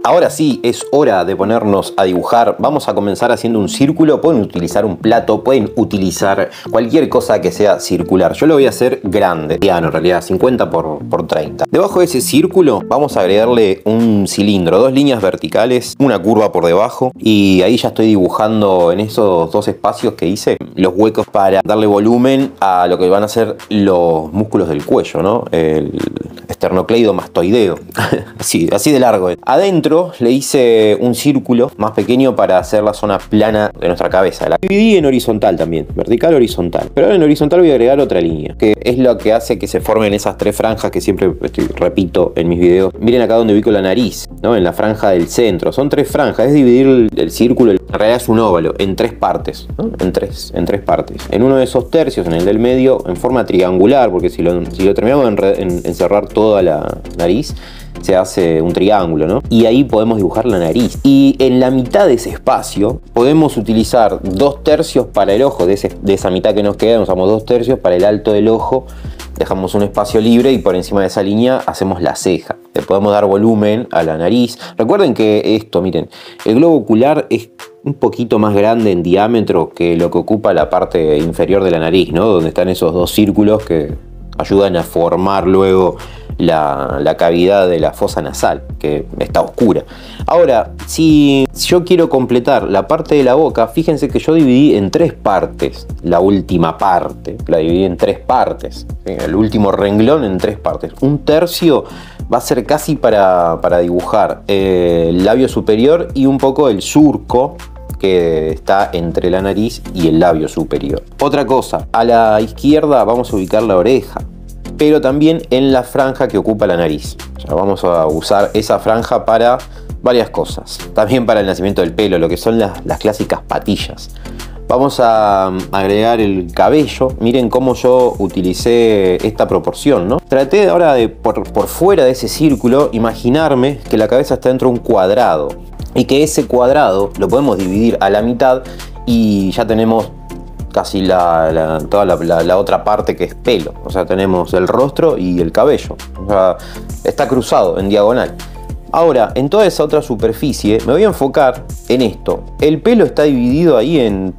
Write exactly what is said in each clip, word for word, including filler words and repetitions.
Ahora sí, es hora de ponernos a dibujar. Vamos a comenzar haciendo un círculo. Pueden utilizar un plato, pueden utilizar cualquier cosa que sea circular. Yo lo voy a hacer grande, piano en realidad, cincuenta por treinta. Debajo de ese círculo vamos a agregarle un cilindro, dos líneas verticales, una curva por debajo. Y ahí ya estoy dibujando en esos dos espacios que hice los huecos para darle volumen a lo que van a ser los músculos del cuello, ¿no? El esternocleidomastoideo. así, así de largo. Adentro le hice un círculo más pequeño para hacer la zona plana de nuestra cabeza. La dividí en horizontal también, vertical, horizontal. Pero ahora en horizontal voy a agregar otra línea, que es lo que hace que se formen esas tres franjas que siempre estoy, repito en mis videos. Miren acá donde ubico la nariz, ¿no? En la franja del centro. Son tres franjas, es dividir el, el círculo, en realidad es un óvalo, en tres partes, ¿no? En tres, en tres partes. En uno de esos tercios, en el del medio, en forma triangular, porque si lo, si lo terminamos de en, en, encerrar toda la nariz, se hace un triángulo, ¿no? Y ahí podemos dibujar la nariz. Y en la mitad de ese espacio podemos utilizar dos tercios para el ojo. De, ese, de esa mitad que nos queda, usamos dos tercios para el alto del ojo. Dejamos un espacio libre y por encima de esa línea hacemos la ceja. Le podemos dar volumen a la nariz. Recuerden que esto, miren, el globo ocular es un poquito más grande en diámetro que lo que ocupa la parte inferior de la nariz, ¿no? Donde están esos dos círculos que ayudan a formar luego La, la cavidad de la fosa nasal, que está oscura. Ahora, si yo quiero completar la parte de la boca, fíjense que yo dividí en tres partes la última parte, la dividí en tres partes, ¿sí? El último renglón en tres partes. Un tercio va a ser casi para, para dibujar eh, el labio superior y un poco el surco que está entre la nariz y el labio superior. Otra cosa, a la izquierda vamos a ubicar la oreja, pero también en la franja que ocupa la nariz. O sea, vamos a usar esa franja para varias cosas. También para el nacimiento del pelo, lo que son las, las clásicas patillas. Vamos a agregar el cabello. Miren cómo yo utilicé esta proporción, ¿no? Traté ahora de, por, por fuera de ese círculo, imaginarme que la cabeza está dentro de un cuadrado. Y que ese cuadrado lo podemos dividir a la mitad y ya tenemos casi la, la, toda la, la, la otra parte que es pelo. O sea, tenemos el rostro y el cabello. O sea, está cruzado en diagonal. Ahora, en toda esa otra superficie me voy a enfocar en esto. El pelo está dividido ahí en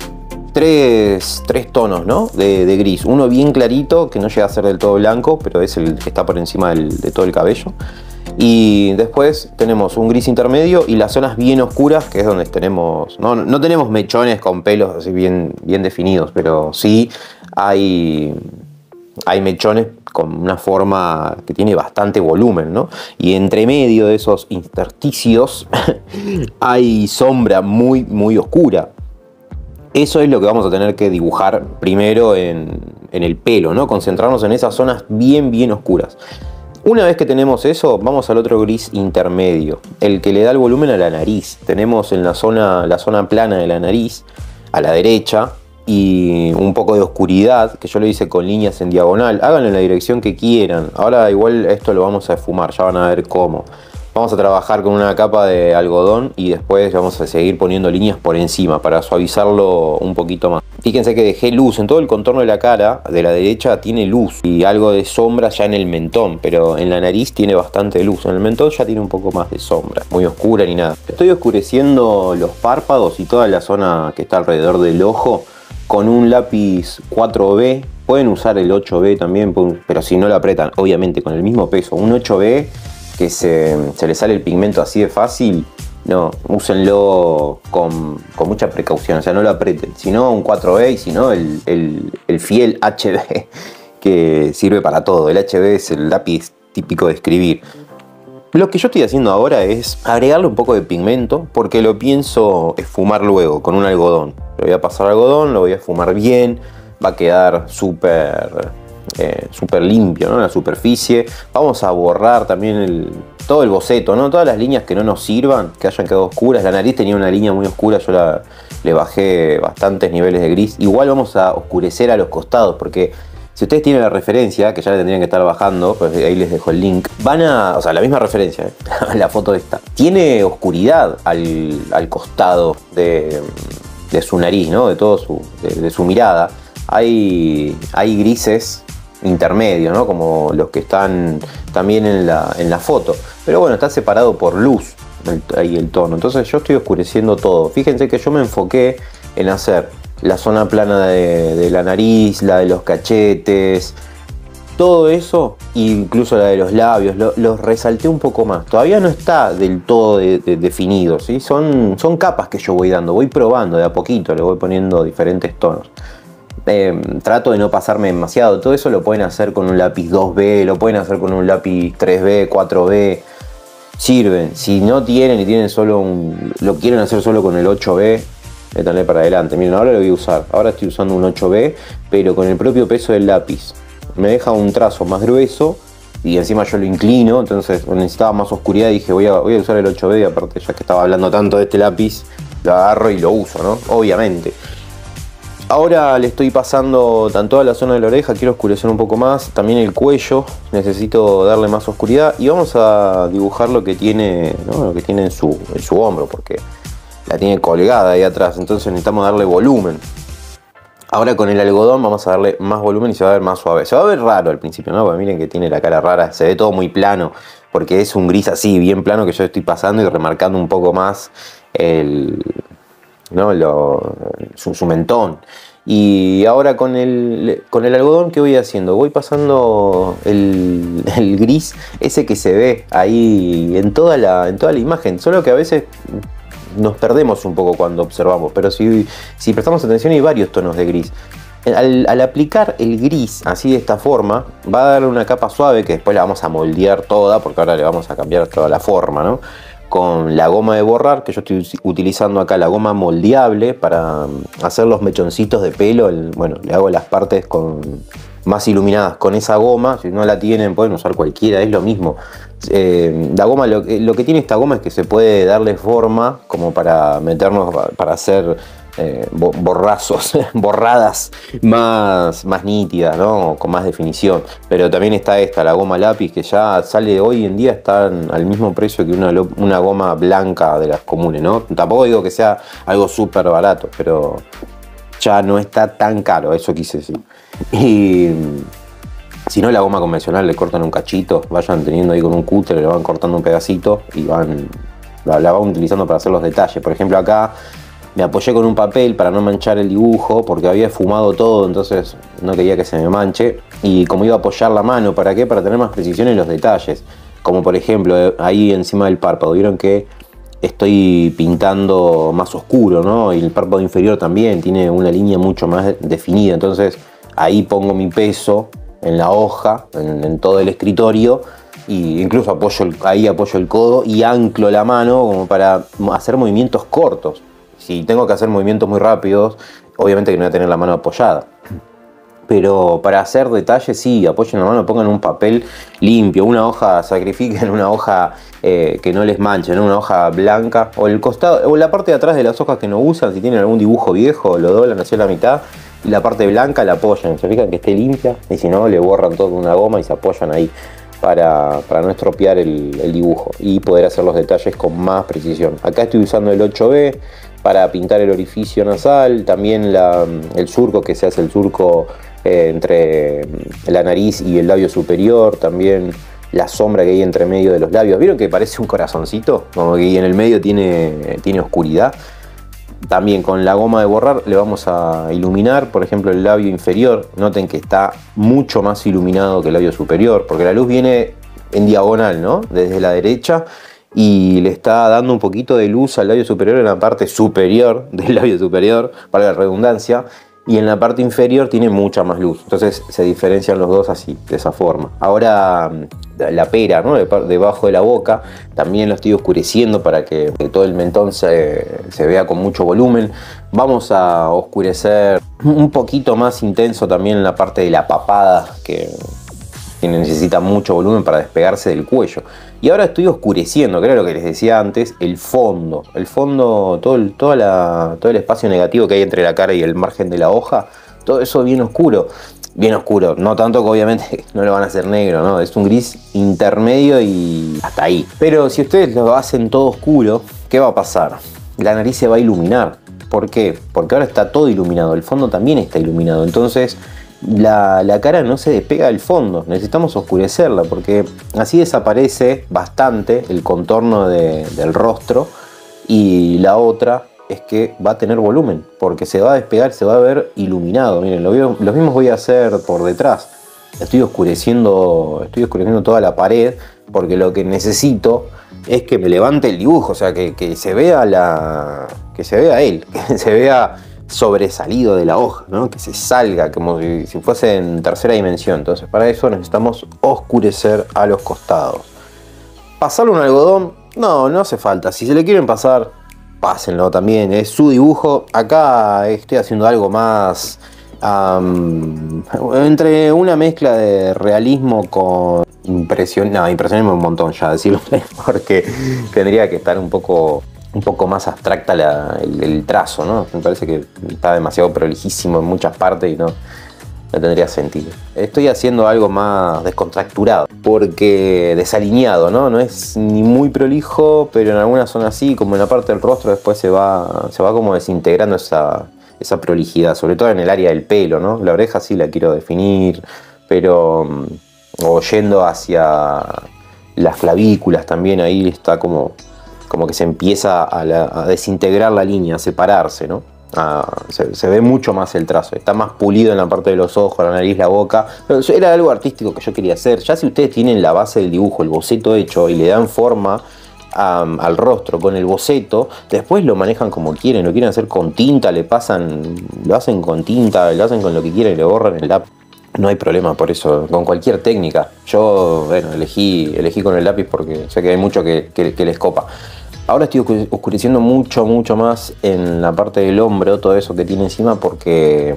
tres, tres tonos, ¿no? De, de gris. Uno bien clarito, que no llega a ser del todo blanco, pero es el que está por encima del, de todo el cabello. Y después tenemos un gris intermedio y las zonas bien oscuras, que es donde tenemos... No, no tenemos mechones con pelos así bien, bien definidos, pero sí hay, hay mechones con una forma que tiene bastante volumen, ¿no? Y entre medio de esos intersticios hay sombra muy, muy oscura. Eso es lo que vamos a tener que dibujar primero en, en el pelo, ¿no? Concentrarnos en esas zonas bien, bien oscuras. Una vez que tenemos eso, vamos al otro gris intermedio, el que le da el volumen a la nariz. Tenemos en la zona, la zona plana de la nariz, a la derecha, y un poco de oscuridad, que yo lo hice con líneas en diagonal. Háganlo en la dirección que quieran. Ahora igual esto lo vamos a esfumar, ya van a ver cómo. Vamos a trabajar con una capa de algodón y después vamos a seguir poniendo líneas por encima para suavizarlo un poquito más. Fíjense que dejé luz en todo el contorno de la cara, de la derecha tiene luz y algo de sombra ya en el mentón, pero en la nariz tiene bastante luz. En el mentón ya tiene un poco más de sombra, muy oscura ni nada. Estoy oscureciendo los párpados y toda la zona que está alrededor del ojo con un lápiz cuatro B. Pueden usar el ocho B también, pero si no lo apretan, obviamente con el mismo peso, un ocho B que se, se le sale el pigmento así de fácil, no, úsenlo con, con mucha precaución, o sea, no lo aprieten, sino un cuatro B y si no el, el, el fiel H B que sirve para todo. El H B es el lápiz típico de escribir. Lo que yo estoy haciendo ahora es agregarle un poco de pigmento porque lo pienso esfumar luego con un algodón. Lo voy a pasar algodón, lo voy a esfumar bien, va a quedar súper... Eh, súper limpio, ¿no? La superficie. Vamos a borrar también el, todo el boceto, ¿no? Todas las líneas que no nos sirvan, que hayan quedado oscuras. La nariz tenía una línea muy oscura, yo la, le bajé bastantes niveles de gris. Igual vamos a oscurecer a los costados, porque si ustedes tienen la referencia, que ya la tendrían que estar bajando, pues ahí les dejo el link, van a, o sea, la misma referencia, ¿eh? La foto esta, tiene oscuridad al, al costado de, de su nariz, ¿no? De todo su, de, de su mirada. Hay, hay grises intermedios, ¿no? Como los que están también en la, en la foto. Pero bueno, está separado por luz. el, ahí el tono. Entonces yo estoy oscureciendo todo. Fíjense que yo me enfoqué en hacer la zona plana de, de la nariz, la de los cachetes, todo eso, incluso la de los labios, lo, los resalté un poco más. Todavía no está del todo de, de, definido, ¿sí? Son, son capas que yo voy dando, voy probando de a poquito, le voy poniendo diferentes tonos. Eh, trato de no pasarme demasiado. Todo eso lo pueden hacer con un lápiz dos B, lo pueden hacer con un lápiz tres B, cuatro B. Sirven. Si no tienen y tienen solo un, lo quieren hacer solo con el ocho B, métanle para adelante. Miren, ahora lo voy a usar. Ahora estoy usando un ocho B, pero con el propio peso del lápiz. Me deja un trazo más grueso y encima yo lo inclino, entonces necesitaba más oscuridad y dije voy a, voy a usar el ocho B, y aparte ya que estaba hablando tanto de este lápiz, lo agarro y lo uso, ¿no? Obviamente. Ahora le estoy pasando tanto a la zona de la oreja, quiero oscurecer un poco más, también el cuello, necesito darle más oscuridad y vamos a dibujar lo que tiene, ¿no? Lo que tiene en su, en su hombro, porque la tiene colgada ahí atrás, entonces necesitamos darle volumen. Ahora con el algodón vamos a darle más volumen y se va a ver más suave. Se va a ver raro al principio, ¿no? Porque miren que tiene la cara rara, se ve todo muy plano, porque es un gris así, bien plano, que yo estoy pasando y remarcando un poco más el, ¿no? Lo, su, su mentón. Y ahora con el, con el algodón, ¿qué voy haciendo? Voy pasando el, el gris, ese que se ve ahí en toda la, en toda la imagen, solo que a veces nos perdemos un poco cuando observamos, pero si, si prestamos atención hay varios tonos de gris. Al, al aplicar el gris así de esta forma, va a darle una capa suave que después la vamos a moldear toda, porque ahora le vamos a cambiar toda la forma, ¿no? Con la goma de borrar, que yo estoy utilizando acá, la goma moldeable para hacer los mechoncitos de pelo. El, bueno, le hago las partes con, más iluminadas con esa goma. Si no la tienen, pueden usar cualquiera, es lo mismo. Eh, la goma, lo, lo que tiene esta goma es que se puede darle forma como para meternos, para hacer eh, borrazos, borradas más, más nítidas, ¿no? Con más definición. Pero también está esta, la goma lápiz, que ya sale hoy en día, está al mismo precio que una, una goma blanca de las comunes, ¿no? Tampoco digo que sea algo súper barato, pero ya no está tan caro, eso quise decir. Y si no, la goma convencional le cortan un cachito, vayan teniendo ahí con un cúter, le van cortando un pedacito y van, la, la van utilizando para hacer los detalles. Por ejemplo, acá me apoyé con un papel para no manchar el dibujo, porque había fumado todo, entonces no quería que se me manche. Y como iba a apoyar la mano, ¿para qué? Para tener más precisión en los detalles. Como por ejemplo, ahí encima del párpado, vieron que estoy pintando más oscuro, ¿no? Y el párpado inferior también tiene una línea mucho más definida, entonces ahí pongo mi peso en la hoja, en, en todo el escritorio, y incluso apoyo el, ahí apoyo el codo y anclo la mano como para hacer movimientos cortos. Si tengo que hacer movimientos muy rápidos, obviamente que no voy a tener la mano apoyada. Pero para hacer detalles, sí, apoyen la mano, pongan un papel limpio, una hoja, sacrifiquen una hoja eh, que no les manche, ¿no? Una hoja blanca, o el costado, o la parte de atrás de las hojas que no usan, si tienen algún dibujo viejo, lo doblan hacia la mitad, y la parte blanca la apoyan, se fijan que esté limpia, y si no, le borran todo con una goma y se apoyan ahí para, para no estropear el, el dibujo y poder hacer los detalles con más precisión. Acá estoy usando el ocho B para pintar el orificio nasal, también la, el surco, que se hace el surco eh, entre la nariz y el labio superior, también la sombra que hay entre medio de los labios. ¿Vieron que parece un corazoncito? Como que en el medio tiene, tiene oscuridad. También con la goma de borrar le vamos a iluminar, por ejemplo, el labio inferior. Noten que está mucho más iluminado que el labio superior, porque la luz viene en diagonal, ¿no? Desde la derecha, y le está dando un poquito de luz al labio superior en la parte superior del labio superior, para la redundancia, y en la parte inferior tiene mucha más luz. Entonces se diferencian los dos así, de esa forma. Ahora la pera, ¿no? Debajo de la boca también lo estoy oscureciendo para que todo el mentón se, se vea con mucho volumen. Vamos a oscurecer un poquito más intenso también en la parte de la papada, que que necesita mucho volumen para despegarse del cuello. Y ahora estoy oscureciendo, que era lo que les decía antes, el fondo. El fondo, todo el, toda la, todo el espacio negativo que hay entre la cara y el margen de la hoja, todo eso bien oscuro. Bien oscuro, no tanto que obviamente no lo van a hacer negro, ¿no? Es un gris intermedio y hasta ahí. Pero si ustedes lo hacen todo oscuro, ¿qué va a pasar? La nariz se va a iluminar. ¿Por qué? Porque ahora está todo iluminado, el fondo también está iluminado. Entonces la, la cara no se despega del fondo, necesitamos oscurecerla porque así desaparece bastante el contorno de, del rostro, y la otra es que va a tener volumen porque se va a despegar, se va a ver iluminado. Miren, lo, veo, lo mismo voy a hacer por detrás. Estoy oscureciendo, estoy oscureciendo toda la pared porque lo que necesito es que me levante el dibujo, o sea, que, que se vea la, que se vea él, que se vea sobresalido de la hoja, ¿no? Que se salga como si, si fuese en tercera dimensión. Entonces, para eso necesitamos oscurecer a los costados. ¿Pasarle un algodón? No, no hace falta. Si se le quieren pasar, pásenlo también. Es su dibujo. Acá estoy haciendo algo más um, entre una mezcla de realismo con impresión. No, impresionismo un montón ya decirlo, porque tendría que estar un poco un poco más abstracta la, el, el trazo, ¿no? Me parece que está demasiado prolijísimo en muchas partes y no, no tendría sentido. Estoy haciendo algo más descontracturado, porque desalineado, ¿no? No es ni muy prolijo, pero en algunas zonas sí, como en la parte del rostro después se va, se va como desintegrando esa, esa prolijidad, sobre todo en el área del pelo, ¿no? La oreja sí la quiero definir, pero o yendo hacia las clavículas también, ahí está como... como que se empieza a, la, a desintegrar la línea, a separarse, ¿no? A, se, se ve mucho más el trazo, está más pulido en la parte de los ojos, la nariz, la boca. Pero era algo artístico que yo quería hacer. Ya si ustedes tienen la base del dibujo, el boceto hecho, y le dan forma um, al rostro con el boceto, después lo manejan como quieren, lo quieren hacer con tinta, le pasan, lo hacen con tinta, lo hacen con lo que quieren y le borran el lápiz. No hay problema por eso, con cualquier técnica. Yo, bueno, elegí, elegí con el lápiz porque sé que hay mucho que, que, que les copa. Ahora estoy oscureciendo mucho, mucho más en la parte del hombro, todo eso que tiene encima, porque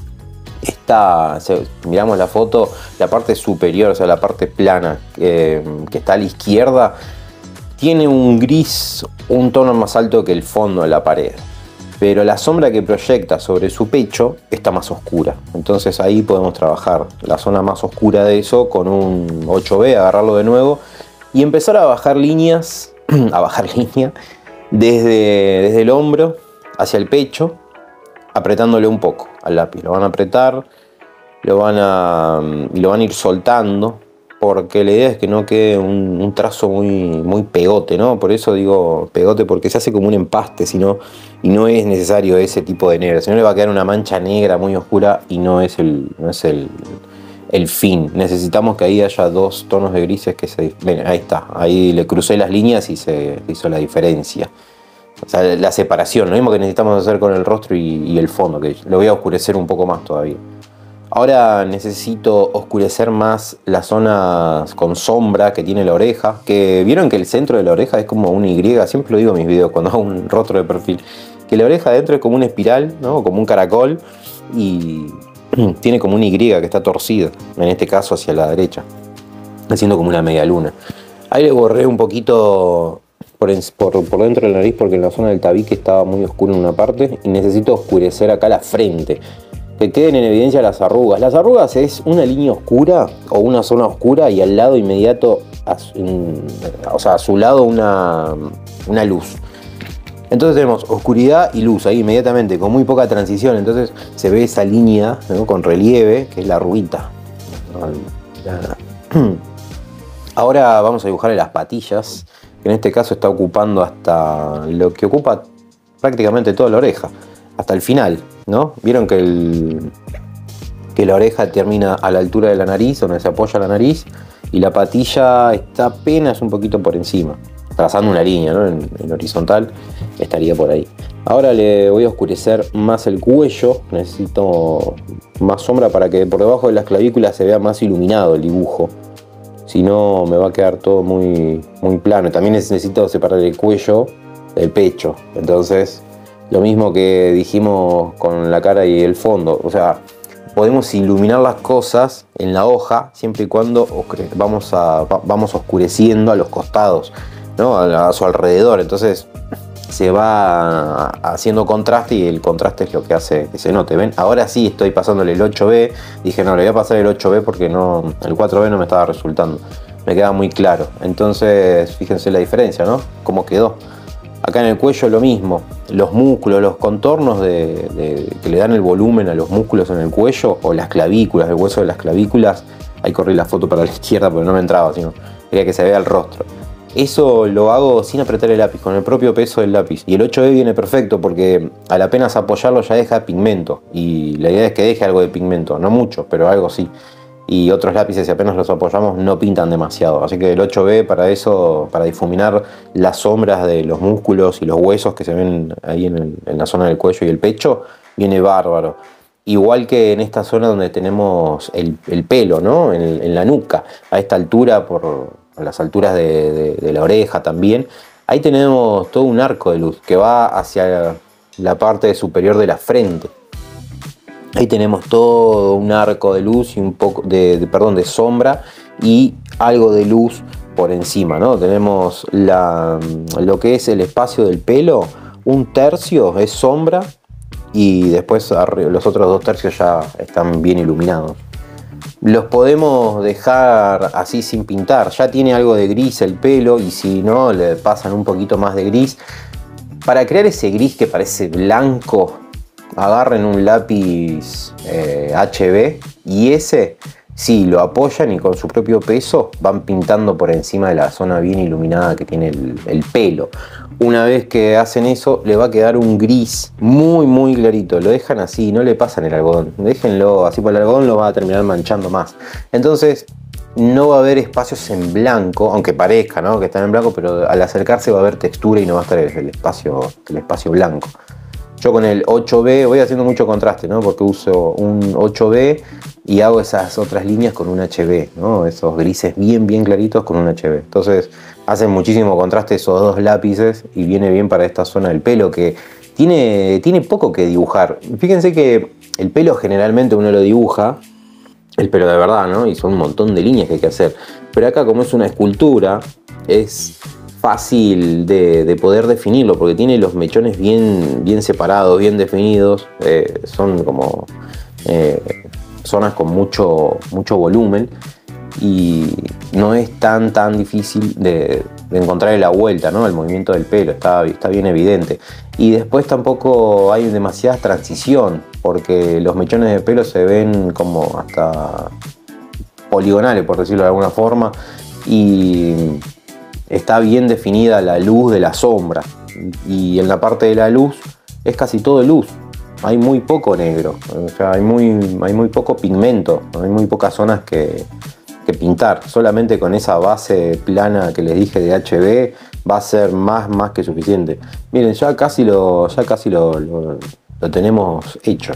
está, si miramos la foto, la parte superior, o sea, la parte plana eh, que está a la izquierda, tiene un gris, un tono más alto que el fondo de la pared. Pero la sombra que proyecta sobre su pecho está más oscura. Entonces ahí podemos trabajar la zona más oscura de eso con un ocho B, agarrarlo de nuevo y empezar a bajar líneas, a bajar línea desde, desde el hombro hacia el pecho, apretándole un poco al lápiz. Lo van a apretar, lo van a, y lo van a ir soltando, porque la idea es que no quede un, un trazo muy, muy pegote, ¿no? Por eso digo pegote, porque se hace como un empaste, sino, y no es necesario ese tipo de negro. Si no, le va a quedar una mancha negra muy oscura y no es el, no es el, el fin. Necesitamos que ahí haya dos tonos de grises que se... Ven, ahí está. Ahí le crucé las líneas y se hizo la diferencia. O sea, la separación, lo mismo que necesitamos hacer con el rostro y, y el fondo, que lo voy a oscurecer un poco más todavía. Ahora necesito oscurecer más las zonas con sombra que tiene la oreja. Que vieron que el centro de la oreja es como una Y. Siempre lo digo en mis videos cuando hago un rostro de perfil. Que la oreja adentro es como una espiral, ¿no? Como un caracol. Y tiene como una Y que está torcida. En este caso hacia la derecha. Haciendo como una media luna. Ahí le borré un poquito por, por, por dentro de la nariz porque en la zona del tabique estaba muy oscuro en una parte. Y necesito oscurecer acá la frente. Que queden en evidencia las arrugas. Las arrugas es una línea oscura o una zona oscura y al lado inmediato, a su, o sea, a su lado una, una luz. Entonces tenemos oscuridad y luz ahí inmediatamente, con muy poca transición. Entonces se ve esa línea, ¿no? Con relieve, que es la arruguita. Ahora vamos a dibujar las patillas, que en este caso está ocupando hasta lo que ocupa prácticamente toda la oreja, hasta el final, ¿no? Vieron que, el, que la oreja termina a la altura de la nariz, donde se apoya la nariz, y la patilla está apenas un poquito por encima, trazando una línea, ¿no? En, en horizontal estaría por ahí. Ahora le voy a oscurecer más el cuello, necesito más sombra para que por debajo de las clavículas se vea más iluminado el dibujo. Si no me va a quedar todo muy, muy plano. También necesito separar el cuello del pecho, entonces... Lo mismo que dijimos con la cara y el fondo, o sea, podemos iluminar las cosas en la hoja siempre y cuando vamos, a, vamos oscureciendo a los costados, ¿no? a, a su alrededor. Entonces se va haciendo contraste y el contraste es lo que hace que se note. ¿Ven? Ahora sí estoy pasándole el ocho B, dije no, le voy a pasar el ocho B porque no, el cuatro B no me estaba resultando, me queda muy claro. Entonces fíjense la diferencia, ¿no? Cómo quedó. Acá en el cuello lo mismo, los músculos, los contornos de, de, que le dan el volumen a los músculos en el cuello, o las clavículas, el hueso de las clavículas. Ahí corrí la foto para la izquierda porque no me entraba, sino quería que se vea el rostro. Eso lo hago sin apretar el lápiz, con el propio peso del lápiz. Y el ocho B viene perfecto porque al apenas apoyarlo ya deja pigmento. Y la idea es que deje algo de pigmento, no mucho, pero algo sí. Y otros lápices, si apenas los apoyamos, no pintan demasiado. Así que el ocho B para eso, para difuminar las sombras de los músculos y los huesos que se ven ahí en, el, en la zona del cuello y el pecho, viene bárbaro. Igual que en esta zona donde tenemos el, el pelo, ¿no? En, en la nuca, a esta altura, por a las alturas de, de, de la oreja también. Ahí tenemos todo un arco de luz que va hacia la parte superior de la frente. Ahí tenemos todo un arco de luz y un poco de, de, perdón, de sombra y algo de luz por encima, ¿no? Tenemos la, lo que es el espacio del pelo, un tercio es sombra y después los otros dos tercios ya están bien iluminados. Los podemos dejar así sin pintar, ya tiene algo de gris el pelo y si no le pasan un poquito más de gris. Para crear ese gris que parece blanco, agarren un lápiz eh, H B y ese sí lo apoyan y con su propio peso van pintando por encima de la zona bien iluminada que tiene el, el pelo. Una vez que hacen eso le va a quedar un gris muy muy clarito, lo dejan así, no le pasan el algodón, déjenlo así, por el algodón lo va a terminar manchando más. Entonces no va a haber espacios en blanco, aunque parezca, ¿no?, que están en blanco, pero al acercarse va a haber textura y no va a estar el espacio, el espacio blanco. Yo con el ocho B voy haciendo mucho contraste, ¿no?, porque uso un ocho B y hago esas otras líneas con un H B, ¿no?, esos grises bien bien claritos con un H B. Entonces hacen muchísimo contraste esos dos lápices y viene bien para esta zona del pelo que tiene, tiene poco que dibujar. Fíjense que el pelo generalmente uno lo dibuja, el pelo de verdad, ¿no?, y son un montón de líneas que hay que hacer. Pero acá, como es una escultura, es fácil de, de poder definirlo porque tiene los mechones bien, bien separados, bien definidos. Eh, son como eh, zonas con mucho, mucho volumen y no es tan tan difícil de, de encontrarle la vuelta, ¿no?, al movimiento del pelo, está, está bien evidente. Y después tampoco hay demasiada transición porque los mechones de pelo se ven como hasta poligonales, por decirlo de alguna forma, y está bien definida la luz de la sombra, y en la parte de la luz es casi todo luz, hay muy poco negro, o sea, hay muy, hay muy poco pigmento, hay muy pocas zonas que, que pintar. Solamente con esa base plana que les dije de H B va a ser más, más que suficiente. Miren, ya casi lo, ya casi lo, lo, lo tenemos hecho.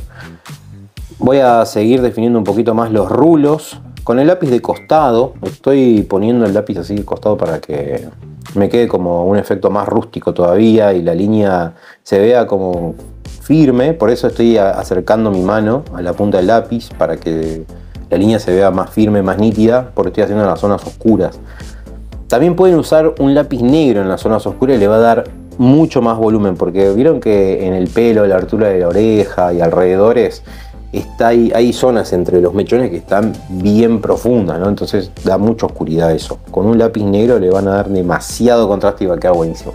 Voy a seguir definiendo un poquito más los rulos. Con el lápiz de costado, estoy poniendo el lápiz así de costado para que me quede como un efecto más rústico todavía y la línea se vea como firme. Por eso estoy acercando mi mano a la punta del lápiz para que la línea se vea más firme, más nítida, porque estoy haciendo en las zonas oscuras. También pueden usar un lápiz negro en las zonas oscuras y le va a dar mucho más volumen, porque vieron que en el pelo, la altura de la oreja y alrededores, Está ahí, hay zonas entre los mechones que están bien profundas, ¿no? Entonces da mucha oscuridad eso. Con un lápiz negro le van a dar demasiado contraste y va a quedar buenísimo.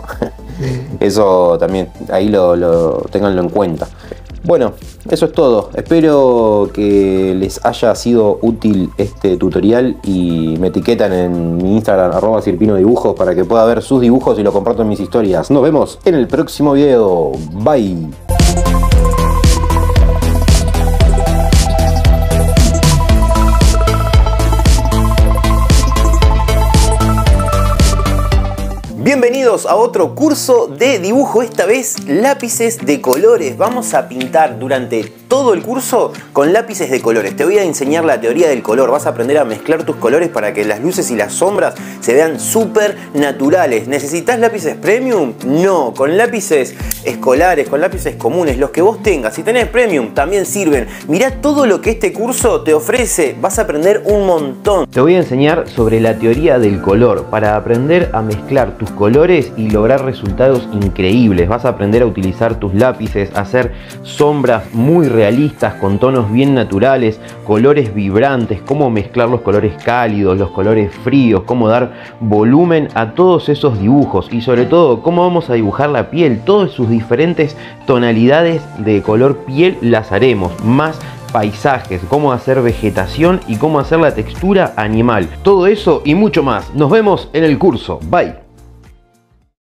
Eso también, ahí lo, lo ténganlo en cuenta. Bueno, eso es todo. Espero que les haya sido útil este tutorial y me etiquetan en mi Instagram, arroba Sirpino Dibujos, para que pueda ver sus dibujos y lo comparto en mis historias. Nos vemos en el próximo video. Bye. Bienvenidos a otro curso de dibujo, esta vez lápices de colores. Vamos a pintar durante todo el curso con lápices de colores. Te voy a enseñar la teoría del color, vas a aprender a mezclar tus colores para que las luces y las sombras se vean súper naturales. ¿Necesitas lápices premium? No, con lápices escolares, con lápices comunes, los que vos tengas. Si tenés premium, también sirven. Mirá todo lo que este curso te ofrece, vas a aprender un montón. Te voy a enseñar sobre la teoría del color para aprender a mezclar tus colores y lograr resultados increíbles. Vas a aprender a utilizar tus lápices, a hacer sombras muy realistas realistas, con tonos bien naturales, colores vibrantes, cómo mezclar los colores cálidos, los colores fríos, cómo dar volumen a todos esos dibujos y sobre todo cómo vamos a dibujar la piel, todas sus diferentes tonalidades de color piel las haremos, más paisajes, cómo hacer vegetación y cómo hacer la textura animal. Todo eso y mucho más. Nos vemos en el curso. Bye.